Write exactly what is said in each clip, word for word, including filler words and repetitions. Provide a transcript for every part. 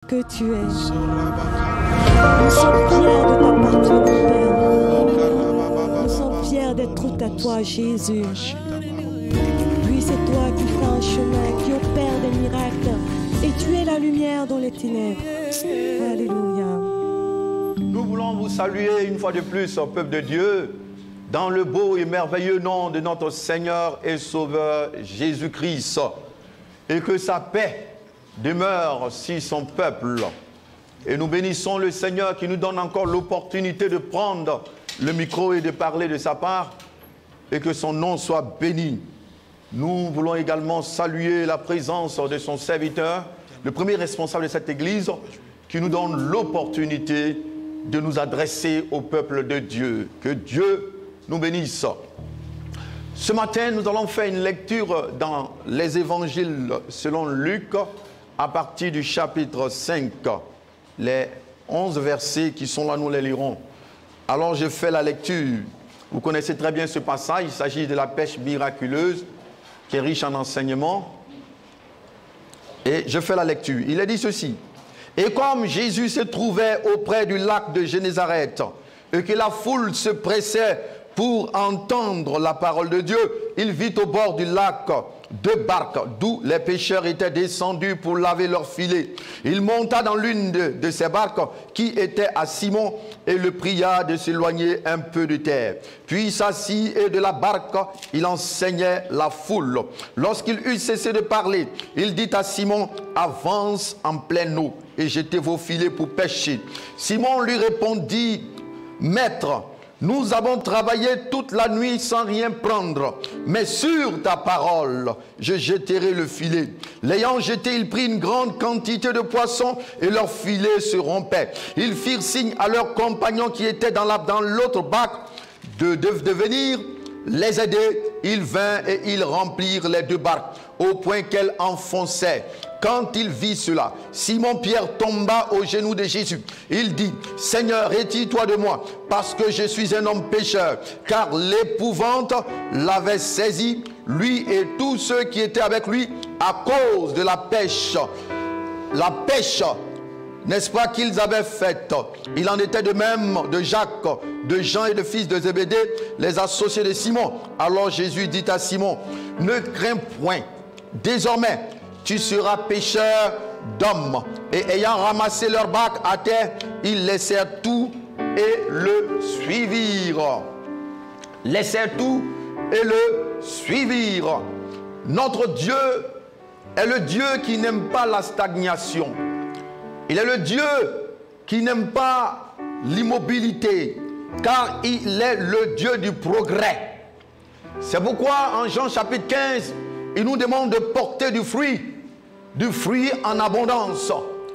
que tu es. Nous sommes fiers de t'appartenir, Père. Nous sommes fiers d'être tout à toi, Jésus. Oui, c'est toi qui fais un chemin, qui opère des miracles. Et tu es la lumière dans les ténèbres. Alléluia. Nous voulons vous saluer une fois de plus, au peuple de Dieu, dans le beau et merveilleux nom de notre Seigneur et Sauveur Jésus-Christ. Et que sa paix demeure sur son peuple. Et nous bénissons le Seigneur qui nous donne encore l'opportunité de prendre le micro et de parler de sa part. Et que son nom soit béni. Nous voulons également saluer la présence de son serviteur, le premier responsable de cette église, qui nous donne l'opportunité de nous adresser au peuple de Dieu. Que Dieu nous bénisse. Ce matin, nous allons faire une lecture dans les évangiles selon Luc, à partir du chapitre cinq. Les onze versets qui sont là, nous les lirons. Alors je fais la lecture. Vous connaissez très bien ce passage. Il s'agit de la pêche miraculeuse, qui est riche en enseignements. Et je fais la lecture. Il est dit ceci. Et comme Jésus se trouvait auprès du lac de Génézareth, et que la foule se pressait pour entendre la parole de Dieu, il vit au bord du lac deux barques, d'où les pêcheurs étaient descendus pour laver leurs filets. Il monta dans l'une de, de ces barques qui était à Simon et le pria de s'éloigner un peu de terre. Puis il s'assit et de la barque, il enseignait la foule. Lorsqu'il eut cessé de parler, il dit à Simon, avance en pleine eau et jetez vos filets pour pêcher. Simon lui répondit, Maître, nous avons travaillé toute la nuit sans rien prendre, mais sur ta parole, je jetterai le filet. L'ayant jeté, il prit une grande quantité de poissons et leur filet se rompait. Ils firent signe à leurs compagnons qui étaient dans la, dans l'autre bac de, de, de venir les aider. Ils vinrent et ils remplirent les deux barques au point qu'elles enfonçaient. Quand il vit cela, Simon-Pierre tomba aux genoux de Jésus. Il dit, Seigneur, retire-toi de moi, parce que je suis un homme pécheur. Car l'épouvante l'avait saisi, lui et tous ceux qui étaient avec lui, à cause de la pêche. La pêche, n'est-ce pas, qu'ils avaient faite. Il en était de même de Jacques, de Jean et de fils de Zébédée, les associés de Simon. Alors Jésus dit à Simon, ne crains point, désormais, tu seras pêcheur d'hommes. Et ayant ramassé leur bac à terre, ils laissèrent tout et le suivirent. Laissèrent tout et le suivirent. Notre Dieu est le Dieu qui n'aime pas la stagnation. Il est le Dieu qui n'aime pas l'immobilité, car il est le Dieu du progrès. C'est pourquoi en Jean chapitre quinze, il nous demande de porter du fruit, du fruit en abondance.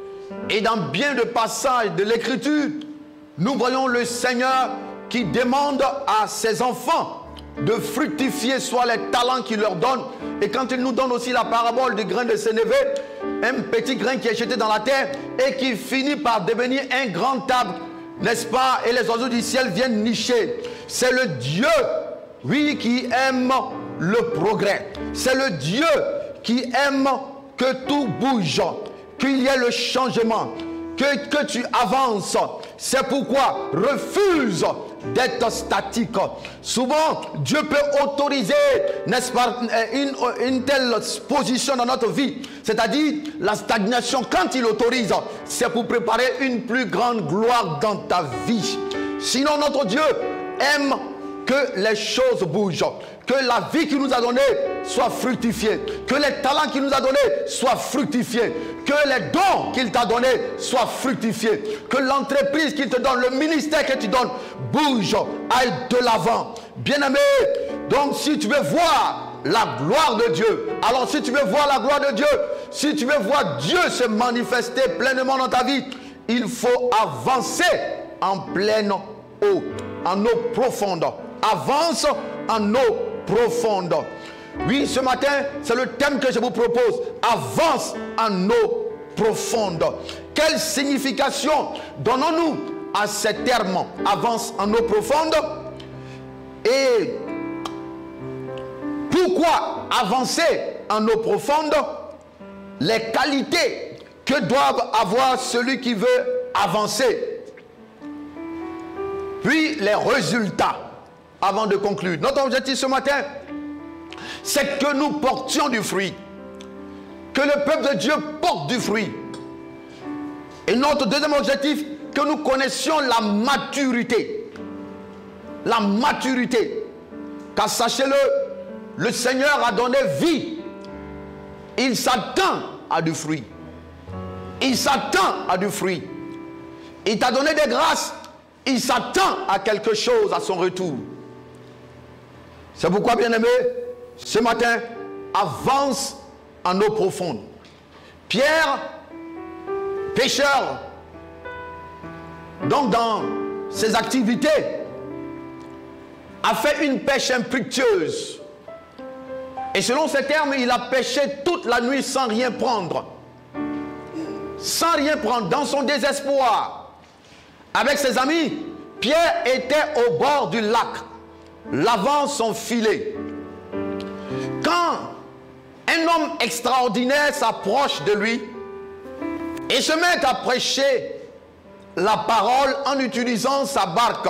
Et dans bien de passages de l'Écriture, nous voyons le Seigneur qui demande à ses enfants de fructifier soit les talents qu'il leur donne. Et quand il nous donne aussi la parabole du grain de sénévé, un petit grain qui est jeté dans la terre et qui finit par devenir un grand arbre, n'est-ce pas? Et les oiseaux du ciel viennent nicher. C'est le Dieu, oui, qui aime le progrès. C'est le Dieu qui aime que tout bouge, qu'il y ait le changement, que, que tu avances. C'est pourquoi refuse d'être statique. Souvent, Dieu peut autoriser, n'est-ce pas, une, une telle position dans notre vie. C'est-à-dire, la stagnation, quand il autorise, c'est pour préparer une plus grande gloire dans ta vie. Sinon, notre Dieu aime que les choses bougent, que la vie qu'il nous a donnée soit fructifiée, que les talents qu'il nous a donnés soient fructifiés, que les dons qu'il t'a donnés soient fructifiés, que l'entreprise qu'il te donne, le ministère que tu donnes, bouge, aille de l'avant. Bien-aimé, donc si tu veux voir la gloire de Dieu, alors si tu veux voir la gloire de Dieu, si tu veux voir Dieu se manifester pleinement dans ta vie, il faut avancer en pleine eau, en eau profonde. Avance en eau profonde. Oui, ce matin, c'est le thème que je vous propose. Avance en eau profonde. Quelle signification donnons-nous à ces termes? Avance en eau profonde. Et pourquoi avancer en eau profonde? Les qualités que doit avoir celui qui veut avancer. Puis les résultats, avant de conclure. Notre objectif ce matin, c'est que nous portions du fruit. Que le peuple de Dieu porte du fruit. Et notre deuxième objectif, que nous connaissions la maturité. La maturité. Car sachez-le, le Seigneur a donné vie. Il s'attend à du fruit. Il s'attend à du fruit. Il t'a donné des grâces. Il s'attend à quelque chose à son retour. C'est pourquoi, bien-aimé, ce matin, avance en eau profonde. Pierre, pêcheur, donc dans ses activités, a fait une pêche infructueuse. Et selon ces termes, il a pêché toute la nuit sans rien prendre. Sans rien prendre, dans son désespoir. Avec ses amis, Pierre était au bord du lac, lavant son filet. Quand un homme extraordinaire s'approche de lui et se met à prêcher la parole en utilisant sa barque.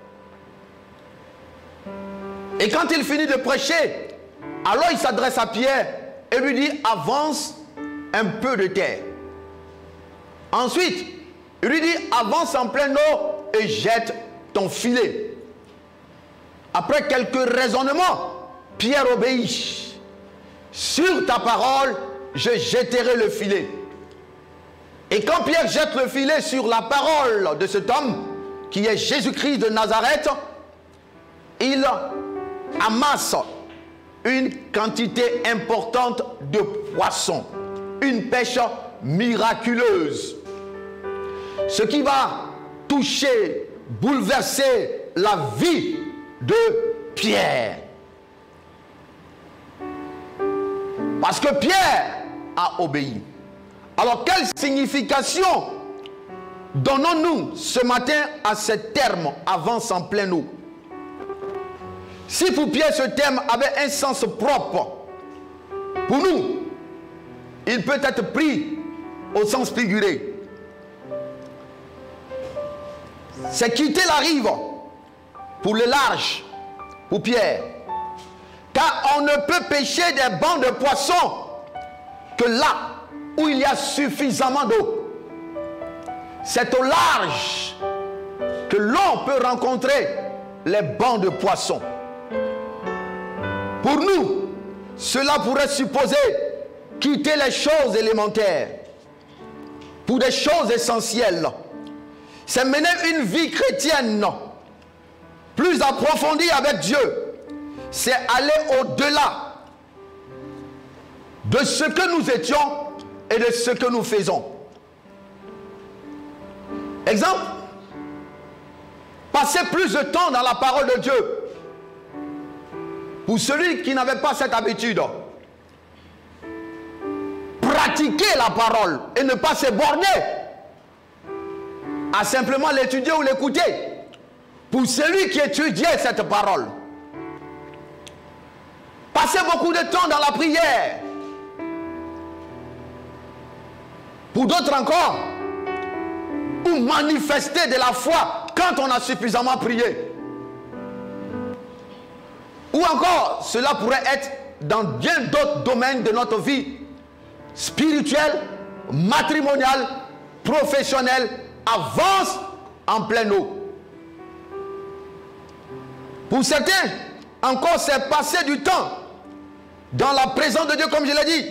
Et quand il finit de prêcher, alors il s'adresse à Pierre et lui dit: avance un peu de terre. Ensuite, il lui dit: avance en pleine eau et jette ton filet. Après quelques raisonnements, Pierre obéit. Sur ta parole, je jetterai le filet. Et quand Pierre jette le filet sur la parole de cet homme, qui est Jésus-Christ de Nazareth, il amasse une quantité importante de poissons. Une pêche miraculeuse. Ce qui va toucher, bouleverser la vie de Pierre. Parce que Pierre a obéi. Alors, quelle signification donnons-nous ce matin à ce terme « avance en pleine eau » ? Si pour Pierre ce terme avait un sens propre, pour nous, il peut être pris au sens figuré. C'est quitter la rive pour le large, pour Pierre. Car on ne peut pêcher des bancs de poissons que là où il y a suffisamment d'eau. C'est au large que l'on peut rencontrer les bancs de poissons. Pour nous, cela pourrait supposer quitter les choses élémentaires pour des choses essentielles. C'est mener une vie chrétienne plus approfondie avec Dieu. C'est aller au-delà de ce que nous étions et de ce que nous faisons. Exemple, passer plus de temps dans la parole de Dieu. Pour celui qui n'avait pas cette habitude, pratiquer la parole et ne pas se borner à simplement l'étudier ou l'écouter. Pour celui qui étudiait cette parole, passer beaucoup de temps dans la prière. Pour d'autres encore, ou manifester de la foi quand on a suffisamment prié. Ou encore, cela pourrait être dans bien d'autres domaines de notre vie spirituelle, matrimoniale, professionnelle. Avance en pleine eau. Pour certains, encore, c'est passer du temps dans la présence de Dieu, comme je l'ai dit.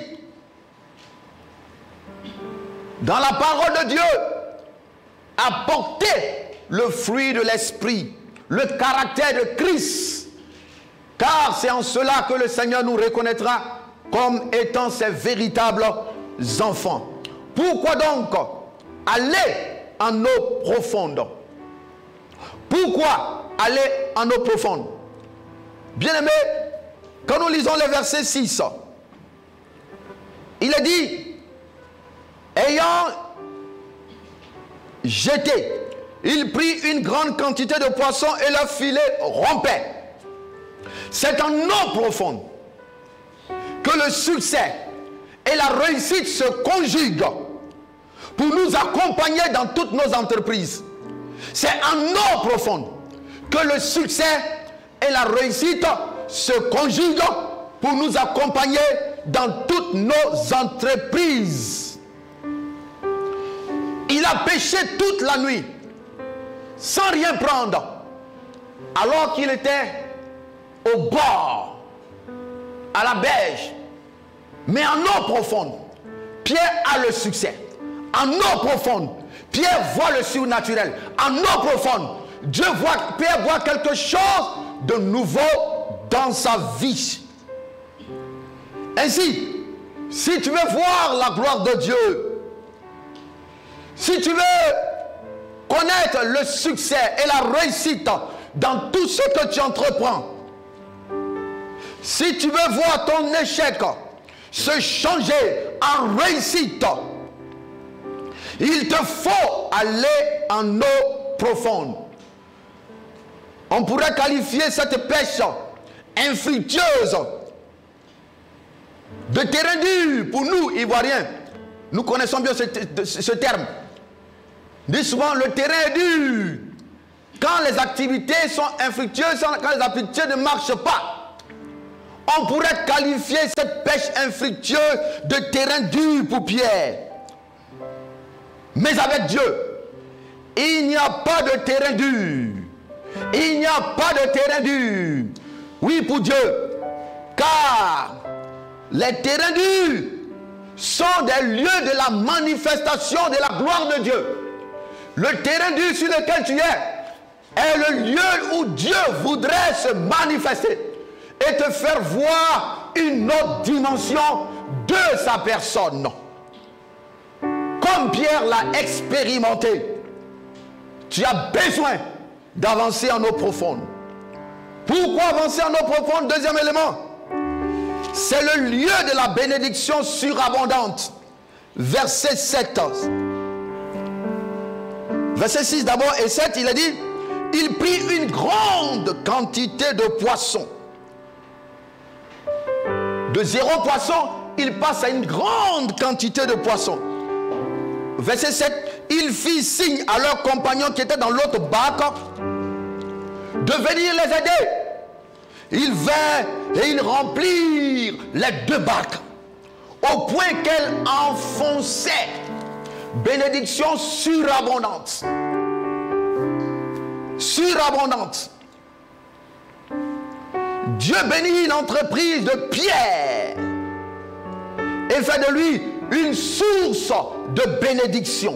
Dans la parole de Dieu, apporter le fruit de l'esprit, le caractère de Christ. Car c'est en cela que le Seigneur nous reconnaîtra comme étant ses véritables enfants. Pourquoi donc aller en eau profonde? Pourquoi aller en eau profonde? Bien-aimés, quand nous lisons le verset six, il est dit, ayant jeté, il prit une grande quantité de poissons et le filet rompait. C'est en eau profonde que le succès et la réussite se conjuguent pour nous accompagner dans toutes nos entreprises. C'est en eau profonde que le succès et la réussite se conjuguent pour nous accompagner dans toutes nos entreprises. Il a pêché toute la nuit sans rien prendre, alors qu'il était au bord, à la berge. Mais en eau profonde, Pierre a le succès. En eau profonde, Pierre voit le surnaturel. En eau profonde, Dieu voit, Pierre voit quelque chose de nouveau dans sa vie. Ainsi, si tu veux voir la gloire de Dieu, si tu veux connaître le succès et la réussite dans tout ce que tu entreprends, si tu veux voir ton échec se changer en réussite, il te faut aller en eau profonde. On pourrait qualifier cette pêche infructueuse de terrain dur pour nous, Ivoiriens. Nous connaissons bien ce, ce terme. Dit souvent, le terrain est dur. Quand les activités sont infructueuses, quand les activités ne marchent pas, on pourrait qualifier cette pêche infructueuse de terrain dur pour Pierre. Mais avec Dieu, il n'y a pas de terrain dur. Il n'y a pas de terrain dur. Oui, pour Dieu. Car les terrains durs sont des lieux de la manifestation de la gloire de Dieu. Le terrain dur sur lequel tu es est le lieu où Dieu voudrait se manifester et te faire voir une autre dimension de sa personne. Comme Pierre l'a expérimenté, tu as besoin d'avancer en eau profonde. Pourquoi avancer en eau profonde? Deuxième élément, c'est le lieu de la bénédiction surabondante. Verset sept. Verset six d'abord et sept, il a dit, il prit une grande quantité de poissons. De zéro poisson, il passe à une grande quantité de poissons. Verset sept, il fit signe à leurs compagnons qui étaient dans l'autre barque de venir les aider. Ils vinrent et ils remplirent les deux barques au point qu'elles enfonçaient. Bénédiction surabondante. Surabondante. Dieu bénit l'entreprise de Pierre et fait de lui une source de bénédiction.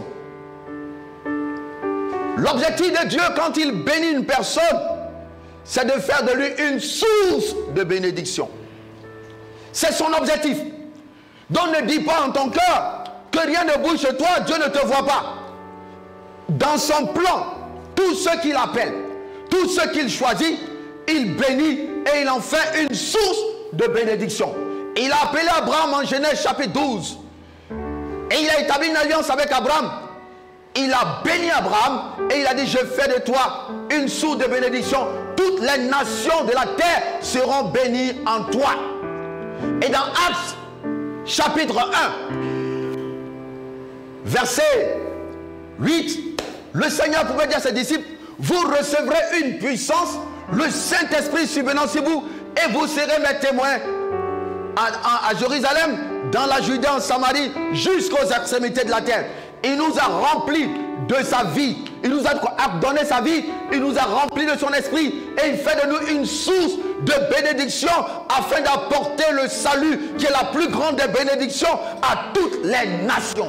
L'objectif de Dieu quand il bénit une personne, c'est de faire de lui une source de bénédiction. C'est son objectif. Donc ne dis pas en ton cœur que rien ne bouge chez toi, Dieu ne te voit pas. Dans son plan, tout ce qu'il appelle, tout ce qu'il choisit, il bénit et il en fait une source de bénédiction. Il a appelé Abraham en Genèse chapitre douze. Et il a établi une alliance avec Abraham. Il a béni Abraham et il a dit, je fais de toi une source de bénédiction. Toutes les nations de la terre seront bénies en toi. Et dans Actes chapitre un, verset huit, le Seigneur pouvait dire à ses disciples, vous recevrez une puissance, le Saint-Esprit subvenant sur vous, et vous serez mes témoins à, à, à Jérusalem, dans la Judée, en Samarie, jusqu'aux extrémités de la terre. Il nous a remplis de sa vie, il nous a donné sa vie, il nous a remplis de son esprit, et il fait de nous une source de bénédiction afin d'apporter le salut qui est la plus grande des bénédictions à toutes les nations.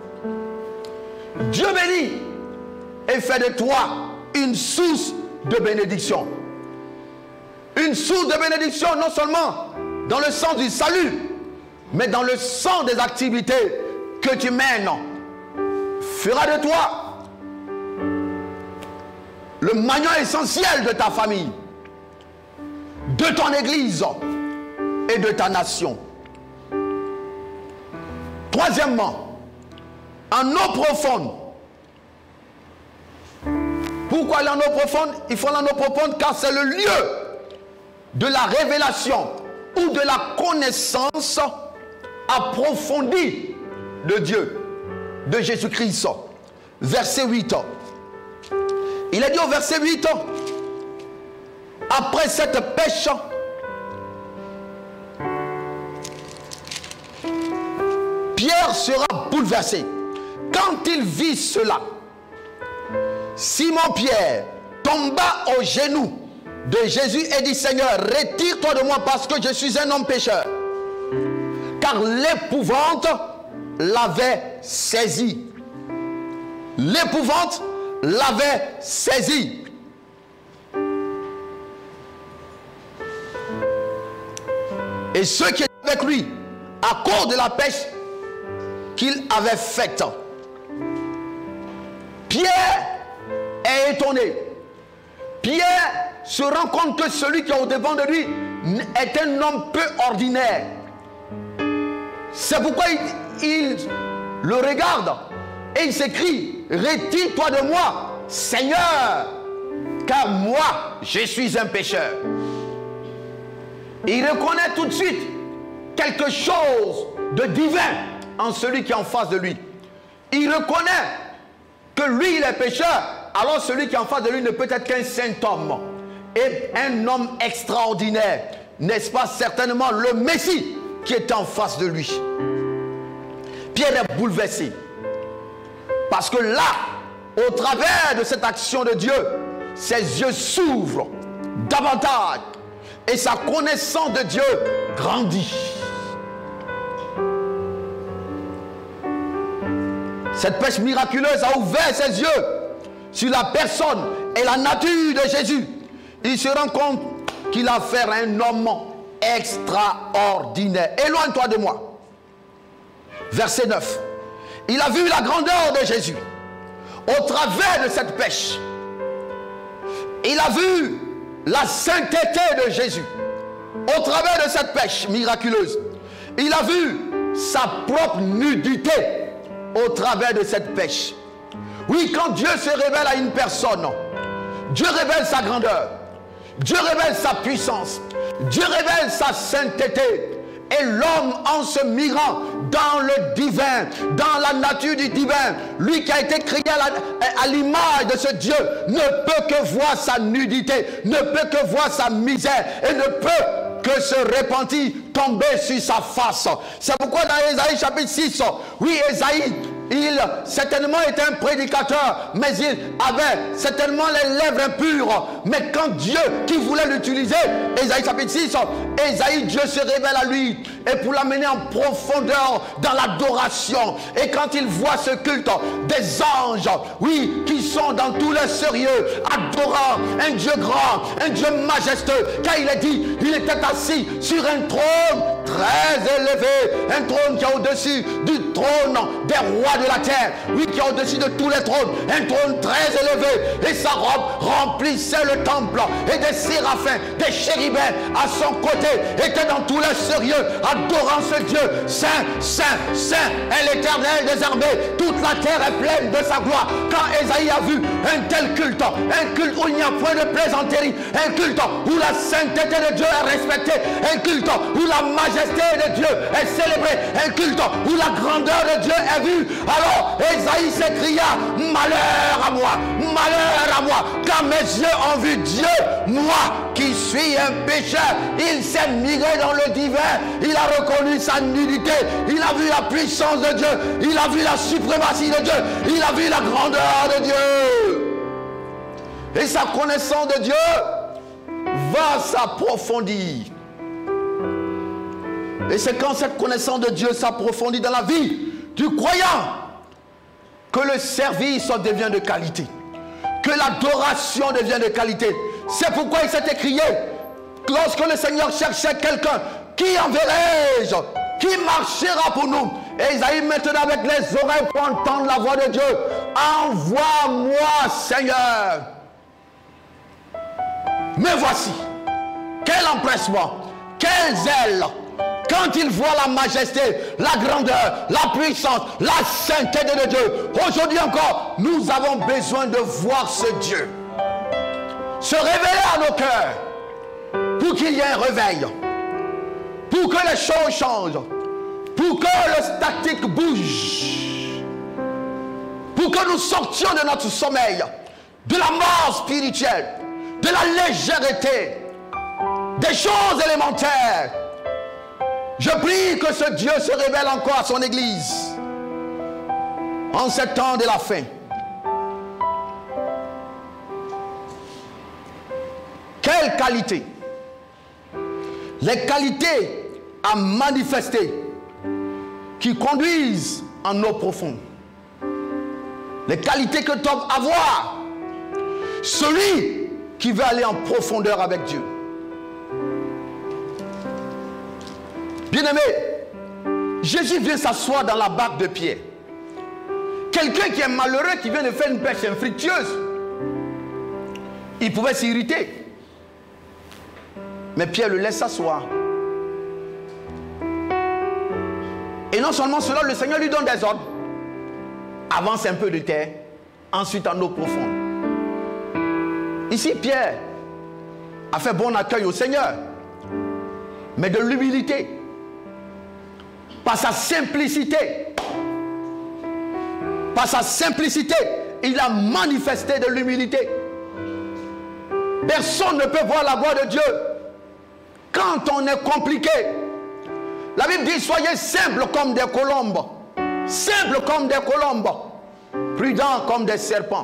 Dieu bénit et fait de toi une source de bénédiction. Une source de bénédiction non seulement dans le sens du salut, mais dans le sens des activités que tu mènes, fera de toi le maillon essentiel de ta famille, de ton église et de ta nation. Troisièmement, en eau profonde. Pourquoi aller en eau profonde? Il faut aller en eau profonde car c'est le lieu de la révélation ou de la connaissance approfondie de Dieu. de Jésus-Christ. Verset huit. Il a dit au verset huit, après cette pêche, Pierre sera bouleversé. Quand il vit cela, Simon-Pierre tomba aux genoux de Jésus et dit, Seigneur, retire-toi de moi parce que je suis un homme pécheur. Car l'épouvante l'avait saisi. L'épouvante l'avait saisi. Et ceux qui étaient avec lui, à cause de la pêche qu'il avait faite. Pierre est étonné. Pierre se rend compte que celui qui est au-devant de lui est un homme peu ordinaire. C'est pourquoi il, il le regarde et il s'écrie, retire-toi de moi, Seigneur, car moi, je suis un pécheur. Il reconnaît tout de suite quelque chose de divin en celui qui est en face de lui. Il reconnaît que lui, il est pécheur, alors celui qui est en face de lui ne peut être qu'un saint homme et un homme extraordinaire. N'est-ce pas certainement le Messie qui est en face de lui? Pierre est bouleversé. Parce que là, au travers de cette action de Dieu, ses yeux s'ouvrent davantage et sa connaissance de Dieu grandit. Cette pêche miraculeuse a ouvert ses yeux sur la personne et la nature de Jésus. Il se rend compte qu'il a affaire à un homme extraordinaire. Éloigne-toi de moi. Verset neuf. Il a vu la grandeur de Jésus au travers de cette pêche. Il a vu la sainteté de Jésus au travers de cette pêche miraculeuse. Il a vu sa propre nudité au travers de cette pêche. Oui, quand Dieu se révèle à une personne, Dieu révèle sa grandeur, Dieu révèle sa puissance, Dieu révèle sa sainteté. Et l'homme, en se mirant dans le divin, dans la nature du divin, lui qui a été créé à l'image de ce Dieu, ne peut que voir sa nudité, ne peut que voir sa misère et ne peut que se repentir, tomber sur sa face. C'est pourquoi dans Ésaïe chapitre six, oui, Ésaïe, il certainement était un prédicateur, mais il avait certainement les lèvres impures. Mais quand Dieu qui voulait l'utiliser, Ésaïe chapitre six, Ésaïe, Dieu se révèle à lui et pour l'amener en profondeur dans l'adoration. Et quand il voit ce culte, des anges, oui, qui sont dans tout le sérieux, adorant un Dieu grand, un Dieu majestueux, car il est dit, il était assis sur un trône très élevé, un trône qui est au-dessus du trône des rois de la terre, oui, qui est au-dessus de tous les trônes, un trône très élevé, et sa robe remplissait le temple, et des séraphins, des chérubins à son côté étaient dans tout le sérieux, adorant ce Dieu, saint, saint, saint, est l'Éternel des armées, toute la terre est pleine de sa gloire. Quand Ésaïe a vu un tel culte, un culte où il n'y a point de plaisanterie, un culte où la sainteté de Dieu est respectée, un culte où la majesté de Dieu est célébrée, un culte où la grandeur de Dieu est vue, alors Ésaïe s'écria, malheur à moi, malheur à moi, car mes yeux ont vu Dieu, moi qui suis un pécheur. Il s'est miré dans le divin, il a reconnu sa nudité, il a vu la puissance de Dieu, il a vu la suprématie de Dieu, il a vu la grandeur de Dieu. Et sa connaissance de Dieu va s'approfondir. Et c'est quand cette connaissance de Dieu s'approfondit dans la vie du croyant que le service devient de qualité, que l'adoration devient de qualité. C'est pourquoi il s'est écrié, lorsque le Seigneur cherchait quelqu'un, qui enverrai-je, qui marchera pour nous? Et Isaïe maintenant avec les oreilles pour entendre la voix de Dieu, envoie-moi Seigneur. Mais voici, quel empressement, quel zèle, quand il voit la majesté, la grandeur, la puissance, la sainteté de Dieu. Aujourd'hui encore, nous avons besoin de voir ce Dieu se révéler à nos cœurs pour qu'il y ait un réveil, pour que les choses changent, pour que le statique bouge. pour que nous sortions de notre sommeil, de la mort spirituelle, de la légèreté, des choses élémentaires. Je prie que ce Dieu se révèle encore à son Église en ce temps de la fin. Quelle qualité? Les qualités à manifester qui conduisent en eau profonde. Les qualités que doit avoir celui qui veut aller en profondeur avec Dieu. Bien-aimé, Jésus vient s'asseoir dans la barque de Pierre. Quelqu'un qui est malheureux, qui vient de faire une pêche infructueuse, il pouvait s'irriter. Mais Pierre le laisse s'asseoir. Et non seulement cela, le Seigneur lui donne des ordres. Avance un peu de terre, ensuite en eau profonde. Ici, Pierre a fait bon accueil au Seigneur, mais de l'humilité. Par sa simplicité, par sa simplicité, il a manifesté de l'humilité. Personne ne peut voir la gloire de Dieu quand on est compliqué. La Bible dit, soyez simples comme des colombes, simples comme des colombes, prudents comme des serpents.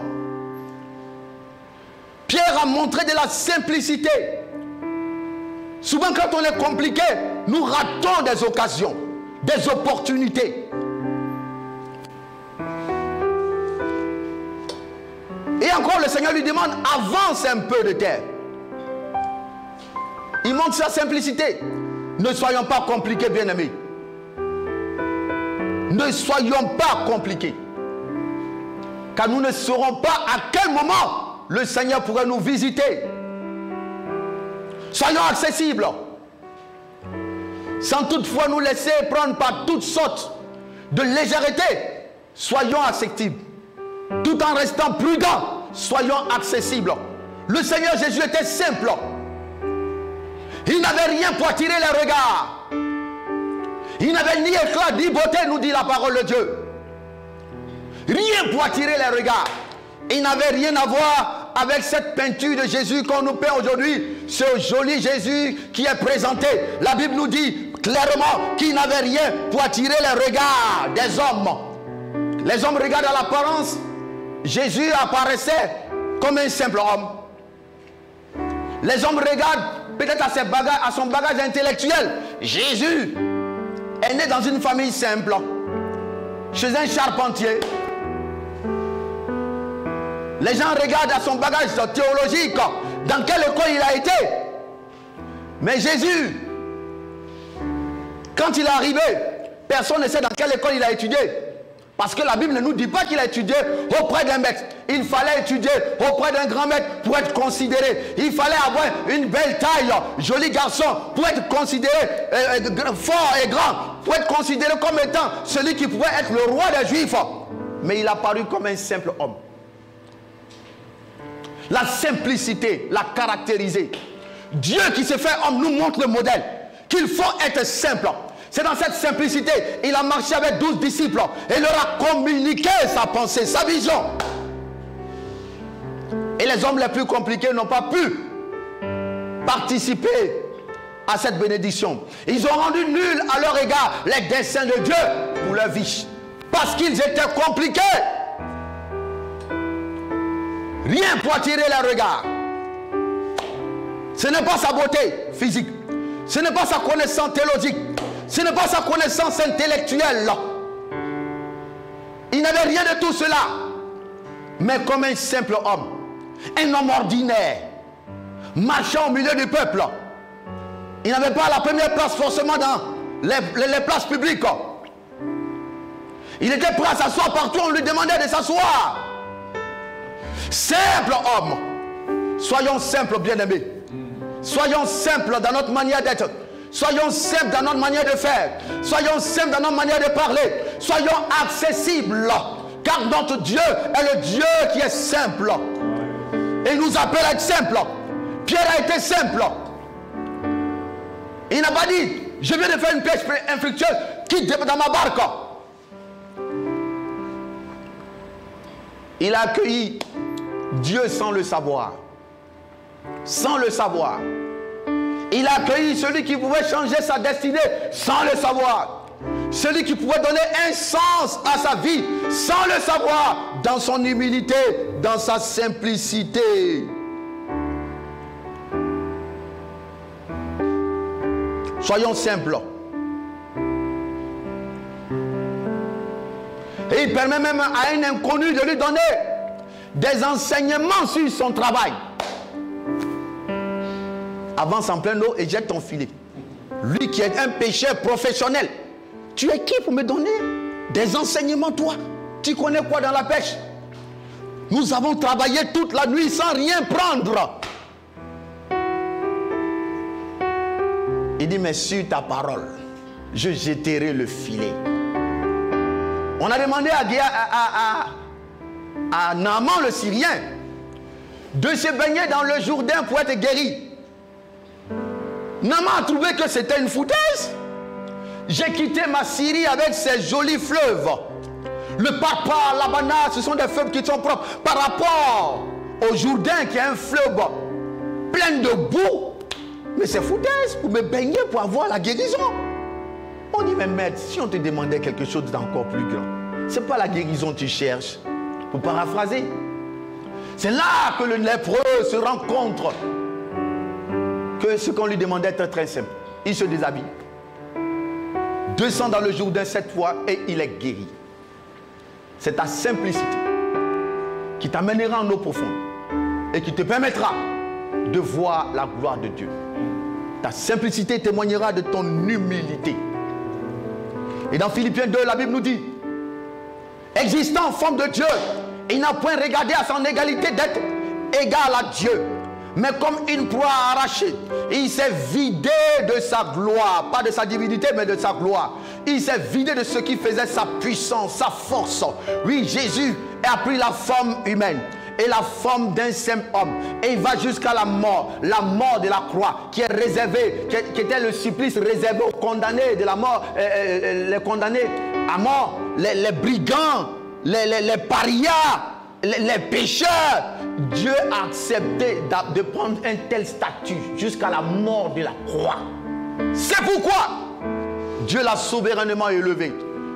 Pierre a montré de la simplicité. Souvent quand on est compliqué, nous ratons des occasions, des opportunités. Et encore le Seigneur lui demande, avance un peu de terre. Il montre sa simplicité. Ne soyons pas compliqués, bien-aimés. Ne soyons pas compliqués. Car nous ne saurons pas à quel moment le Seigneur pourrait nous visiter. Soyons accessibles. Sans toutefois nous laisser prendre par toutes sortes de légèreté. Soyons accessibles. Tout en restant prudents, soyons accessibles. Le Seigneur Jésus était simple. Il n'avait rien pour attirer les regards. Il n'avait ni éclat ni beauté, nous dit la parole de Dieu. Rien pour attirer les regards. Il n'avait rien à voir avec cette peinture de Jésus qu'on nous peint aujourd'hui. Ce joli Jésus qui est présenté. La Bible nous dit clairement qu'il n'avait rien pour attirer les regards des hommes. Les hommes regardent à l'apparence. Jésus apparaissait comme un simple homme. Les hommes regardent peut-être à, ses bagages, à son bagage intellectuel. Jésus est né dans une famille simple, chez un charpentier. Les gens regardent à son bagage théologique, dans quelle école il a été. Mais Jésus, quand il est arrivé, personne ne sait dans quelle école il a étudié. Parce que la Bible ne nous dit pas qu'il a étudié auprès d'un maître. Il fallait étudier auprès d'un grand maître pour être considéré. Il fallait avoir une belle taille, joli garçon, pour être considéré euh, fort et grand, pour être considéré comme étant celui qui pouvait être le roi des Juifs. Mais il a paru comme un simple homme. La simplicité l'a caractérisé. Dieu qui s'est fait homme nous montre le modèle qu'il faut être simple. C'est dans cette simplicité, il a marché avec douze disciples et leur a communiqué sa pensée, sa vision. Et les hommes les plus compliqués n'ont pas pu participer à cette bénédiction. Ils ont rendu nul à leur égard les desseins de Dieu pour leur vie. Parce qu'ils étaient compliqués. Rien pour attirer les regards. Ce n'est pas sa beauté physique. Ce n'est pas sa connaissance théologique. Ce n'est pas sa connaissance intellectuelle. Il n'avait rien de tout cela. Mais comme un simple homme, un homme ordinaire, marchant au milieu du peuple, il n'avait pas la première place forcément dans les, les, les places publiques. Il était prêt à s'asseoir partout, on lui demandait de s'asseoir. Simple homme. Soyons simples, bien-aimés. Soyons simples dans notre manière d'être. Soyons simples dans notre manière de faire. Soyons simples dans notre manière de parler. Soyons accessibles. Car notre Dieu est le Dieu qui est simple. Et il nous appelle à être simple. Pierre a été simple. Il n'a pas dit, je viens de faire une pêche infructueuse, quitte dans ma barque. Il a accueilli Dieu sans le savoir. Sans le savoir. Il a accueilli celui qui pouvait changer sa destinée sans le savoir. Celui qui pouvait donner un sens à sa vie sans le savoir, dans son humilité, dans sa simplicité. Soyons simples. Et il permet même à un inconnu de lui donner des enseignements sur son travail. Avance en pleine eau et jette ton filet. Lui qui est un pêcheur professionnel, tu es qui pour me donner des enseignements, toi? Tu connais quoi dans la pêche? Nous avons travaillé toute la nuit sans rien prendre. Il dit, mais sur ta parole, je jetterai le filet. On a demandé à, à, à, à Naaman le Syrien de se baigner dans le Jourdain pour être guéri. Naaman a trouvé que c'était une foutaise. J'ai quitté ma Syrie avec ses jolis fleuves. Le Papa, l'Abana, ce sont des fleuves qui sont propres. Par rapport au Jourdain qui est un fleuve plein de boue. Mais c'est foutaise pour me baigner pour avoir la guérison. On dit, mais maître, si on te demandait quelque chose d'encore plus grand, ce n'est pas la guérison que tu cherches. Pour paraphraser. C'est là que le lépreux se rend compte que ce qu'on lui demandait était très simple. Il se déshabille, descend dans le Jourdain cette fois et il est guéri. C'est ta simplicité qui t'amènera en eau profonde et qui te permettra de voir la gloire de Dieu. Ta simplicité témoignera de ton humilité. Et dans Philippiens deux, la Bible nous dit, existant en forme de Dieu, il n'a point regardé à son égalité d'être égal à Dieu, mais comme une proie arrachée, il s'est vidé de sa gloire, pas de sa divinité, mais de sa gloire. Il s'est vidé de ce qui faisait sa puissance, sa force. Oui, Jésus a pris la forme humaine et la forme d'un simple homme. Et il va jusqu'à la mort, la mort de la croix, qui est réservée, qui, qui était le supplice réservé aux condamnés de la mort, euh, euh, les condamnés à mort, les, les brigands, les, les, les parias, les, les pécheurs. Dieu a accepté de prendre un tel statut jusqu'à la mort de la croix. C'est pourquoi Dieu l'a souverainement élevé.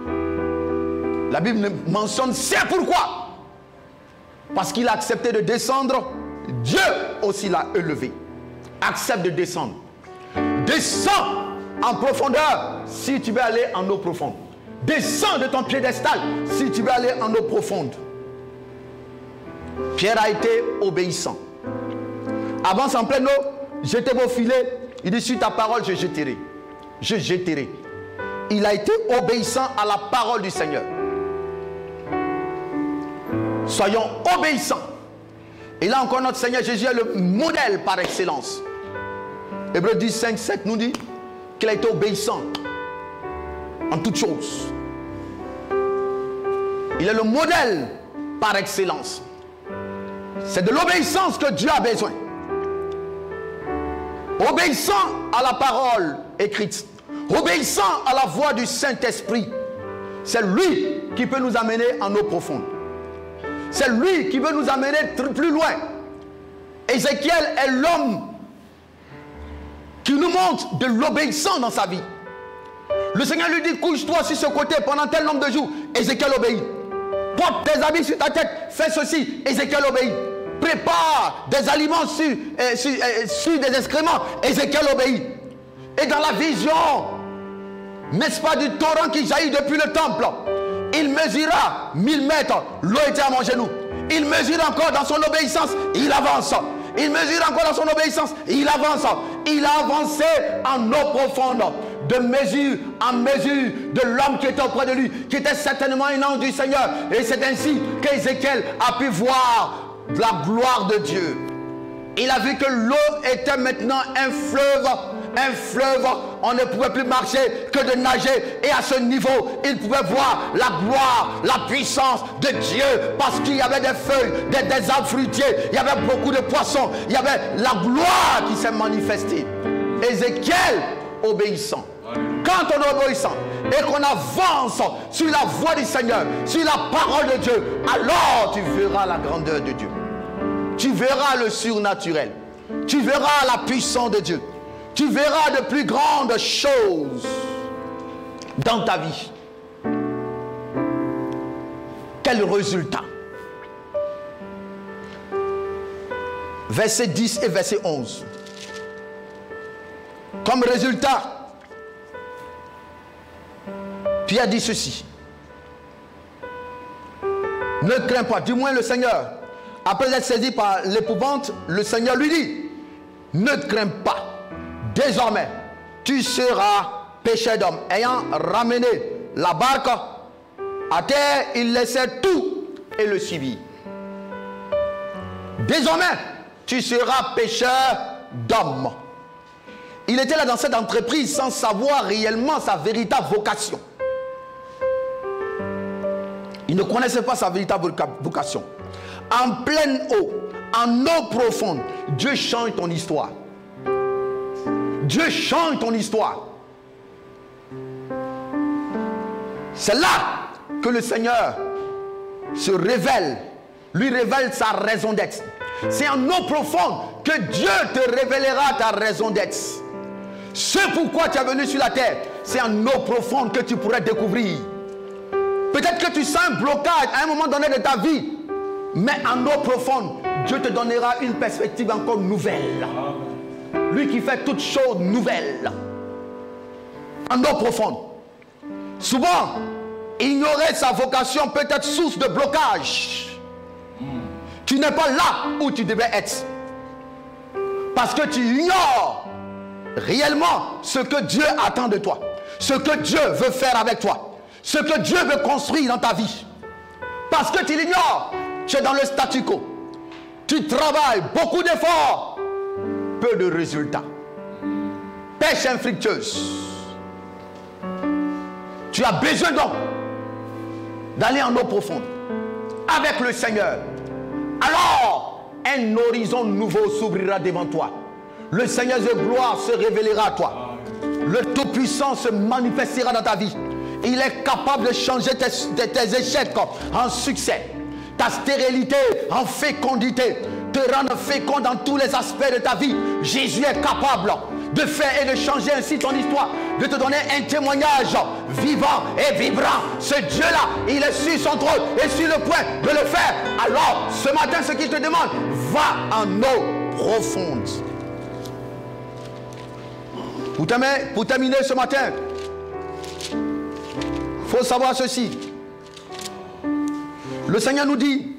La Bible mentionne c'est pourquoi. Parce qu'il a accepté de descendre, Dieu aussi l'a élevé. Accepte de descendre. Descends en profondeur si tu veux aller en eau profonde. Descends de ton piédestal si tu veux aller en eau profonde. Pierre a été obéissant. Avance en pleine eau, jetez vos filets. Il dit, sur ta parole, je jetterai. Je jetterai. Il a été obéissant à la parole du Seigneur. Soyons obéissants. Et là encore, notre Seigneur Jésus est le modèle par excellence. Hébreux dix, cinq, sept nous dit qu'il a été obéissant en toutes choses. Il est le modèle par excellence. C'est de l'obéissance que Dieu a besoin. Obéissant à la parole écrite, obéissant à la voix du Saint-Esprit, c'est lui qui peut nous amener en eau profonde. C'est lui qui veut nous amener plus loin. Ézéchiel est l'homme qui nous montre de l'obéissance dans sa vie. Le Seigneur lui dit, couche-toi sur ce côté pendant tel nombre de jours. Ézéchiel obéit. Porte tes habits sur ta tête, fais ceci. Ézéchiel obéit. Prépare des aliments sur, euh, sur, euh, sur des excréments. Ézéchiel obéit. Et dans la vision, n'est-ce pas, du torrent qui jaillit depuis le temple, il mesura mille mètres, l'eau était à mon genou. Il mesure encore dans son obéissance, il avance. Il mesure encore dans son obéissance, il avance. Il a avancé en eau profonde, de mesure en mesure de l'homme qui était auprès de lui, qui était certainement un ange du Seigneur. Et c'est ainsi qu'Ézéchiel a pu voir la gloire de Dieu. Il a vu que l'eau était maintenant un fleuve. Un fleuve, on ne pouvait plus marcher que de nager. Et à ce niveau, il pouvait voir la gloire, la puissance de Dieu. Parce qu'il y avait des feuilles, des, des arbres fruitiers. Il y avait beaucoup de poissons. Il y avait la gloire qui s'est manifestée. Ézéchiel obéissant. Quand on est obéissant, et qu'on avance sur la voie du Seigneur, sur la parole de Dieu, alors tu verras la grandeur de Dieu. Tu verras le surnaturel. Tu verras la puissance de Dieu. Tu verras de plus grandes choses dans ta vie. Quel résultat? Verset dix et verset onze. Comme résultat, Pierre dit ceci. Ne crains pas, du moins le Seigneur. Après être saisi par l'épouvante, le Seigneur lui dit, ne crains pas. Désormais, tu seras pécheur d'hommes. Ayant ramené la barque à terre, il laissait tout et le suivit. Désormais, tu seras pécheur d'hommes. Il était là dans cette entreprise sans savoir réellement sa véritable vocation. Il ne connaissait pas sa véritable vocation. En pleine eau, en eau profonde, Dieu change ton histoire. Dieu change ton histoire. C'est là que le Seigneur se révèle, lui révèle sa raison d'être. C'est en eau profonde que Dieu te révélera ta raison d'être. Ce pourquoi tu es venu sur la terre, c'est en eau profonde que tu pourrais découvrir. Peut-être que tu sens un blocage à un moment donné de ta vie, mais en eau profonde, Dieu te donnera une perspective encore nouvelle. Lui qui fait toutes choses nouvelles. En eau profonde. Souvent, ignorer sa vocation peut être source de blocage. Tu n'es pas là où tu devais être. Parce que tu ignores réellement ce que Dieu attend de toi. Ce que Dieu veut faire avec toi. Ce que Dieu veut construire dans ta vie. Parce que tu l'ignores. Tu es dans le statu quo. Tu travailles, beaucoup d'efforts, peu de résultats. Pêche infructueuse. Tu as besoin donc d'aller en eau profonde avec le Seigneur. Alors, un horizon nouveau s'ouvrira devant toi. Le Seigneur de gloire se révélera à toi. Le Tout-Puissant se manifestera dans ta vie. Il est capable de changer tes, tes échecs en succès. Ta stérilité en fécondité. Te rendre fécond dans tous les aspects de ta vie. Jésus est capable de faire et de changer ainsi ton histoire. De te donner un témoignage vivant et vibrant. Ce Dieu-là, il est sur son trône et sur le point de le faire. Alors, ce matin, ce qu'il te demande, va en eau profonde. Pour terminer, pour terminer ce matin, il faut savoir ceci. Le Seigneur nous dit,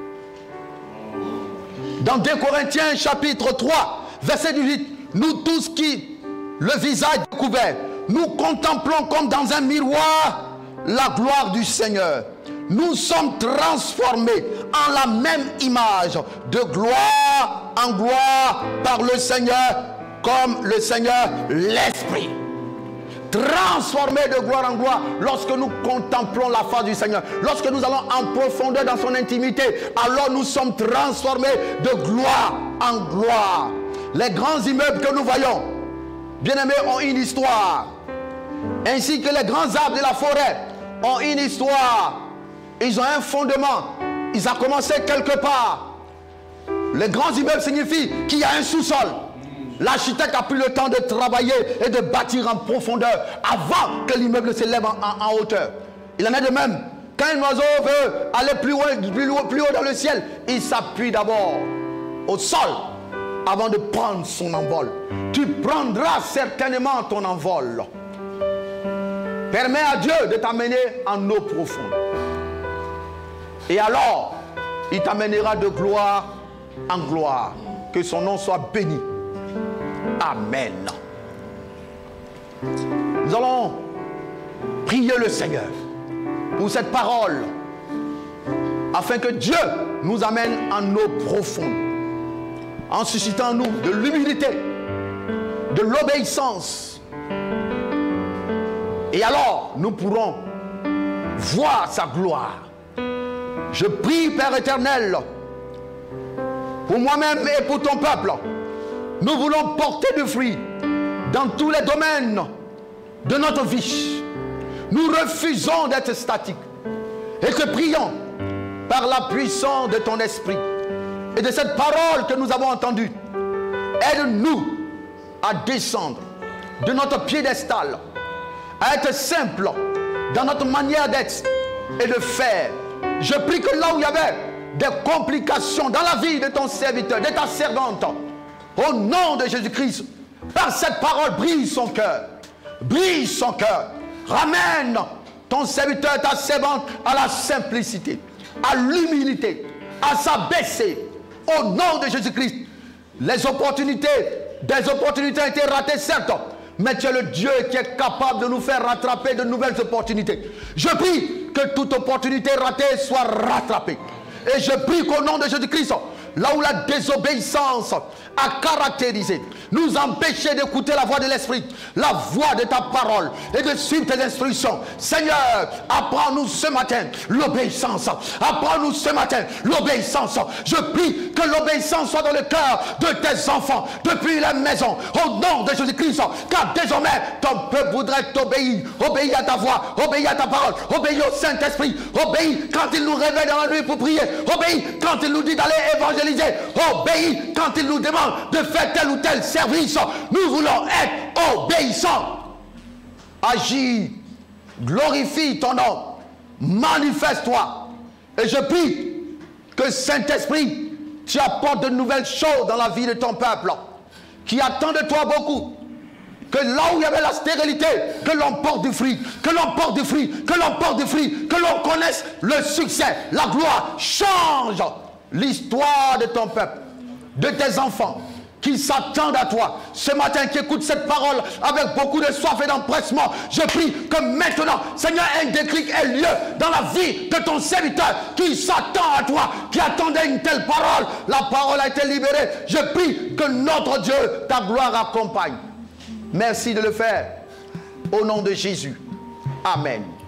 dans deux Corinthiens chapitre trois, verset dix-huit, nous tous qui, le visage découvert, nous contemplons comme dans un miroir la gloire du Seigneur. Nous sommes transformés en la même image, de gloire en gloire par le Seigneur, comme le Seigneur l'Esprit. Transformés de gloire en gloire lorsque nous contemplons la face du Seigneur. Lorsque nous allons en profondeur dans son intimité, alors nous sommes transformés de gloire en gloire. Les grands immeubles que nous voyons, bien-aimés, ont une histoire. Ainsi que les grands arbres de la forêt ont une histoire. Ils ont un fondement. Ils ont commencé quelque part. Les grands immeubles signifient qu'il y a un sous-sol. L'architecte a pris le temps de travailler et de bâtir en profondeur avant que l'immeuble s'élève en, en, en hauteur. Il en est de même. Quand un oiseau veut aller plus haut, plus haut, plus haut dans le ciel, il s'appuie d'abord au sol avant de prendre son envol. Tu prendras certainement ton envol. Permets à Dieu de t'amener en eau profonde. Et alors, il t'amènera de gloire en gloire. Que son nom soit béni. Amen. Nous allons prier le Seigneur pour cette parole afin que Dieu nous amène en eau profonde en suscitant en nous de l'humilité, de l'obéissance. Et alors nous pourrons voir sa gloire. Je prie, Père éternel, pour moi-même et pour ton peuple. Nous voulons porter du fruit dans tous les domaines de notre vie. nous refusons d'être statiques et te prions par la puissance de ton esprit et de cette parole que nous avons entendue. Aide-nous à descendre de notre piédestal, à être simple dans notre manière d'être et de faire. Je prie que là où il y avait des complications dans la vie de ton serviteur, de ta servante, au nom de Jésus-Christ, par cette parole, brise son cœur. Brise son cœur. Ramène ton serviteur, ta servante à la simplicité, à l'humilité, à s'abaisser. Au nom de Jésus-Christ, les opportunités, des opportunités ont été ratées, certes, mais tu es le Dieu qui est capable de nous faire rattraper de nouvelles opportunités. Je prie que toute opportunité ratée soit rattrapée. Et je prie qu'au nom de Jésus-Christ, là où la désobéissance a caractérisé, nous empêcher d'écouter la voix de l'Esprit, la voix de ta parole et de suivre tes instructions. Seigneur, apprends-nous ce matin l'obéissance. Apprends-nous ce matin l'obéissance. Je prie que l'obéissance soit dans le cœur de tes enfants, depuis la maison, au nom de Jésus-Christ, car désormais ton peuple voudrait t'obéir. Obéis à ta voix, obéis à ta parole, obéis au Saint-Esprit, obéis quand il nous réveille dans la nuit pour prier, obéis quand il nous dit d'aller évangéliser, obéis quand il nous demande de faire tel ou tel service. Nous voulons être obéissants. Agis, glorifie ton nom, manifeste-toi. Et je prie que Saint-Esprit, tu apportes de nouvelles choses dans la vie de ton peuple, qui attend de toi beaucoup. Que là où il y avait la stérilité, que l'on porte du fruit, que l'on porte du fruit, que l'on porte du fruit, que l'on connaisse le succès, la gloire. Change l'histoire de ton peuple, de tes enfants, qui s'attendent à toi ce matin, qui écoutent cette parole avec beaucoup de soif et d'empressement. Je prie que maintenant, Seigneur, un déclic ait lieu dans la vie de ton serviteur qui s'attend à toi, qui attendait une telle parole. La parole a été libérée. Je prie que notre Dieu, ta gloire accompagne. Merci de le faire. Au nom de Jésus. Amen.